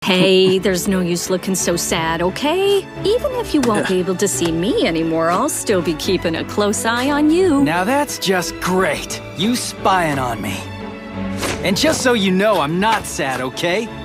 Hey, there's no use looking so sad, okay? Even if you won't be able to see me anymore, I'll still be keeping a close eye on you. Now that's just great. You spying on me. And just so you know, I'm not sad, okay?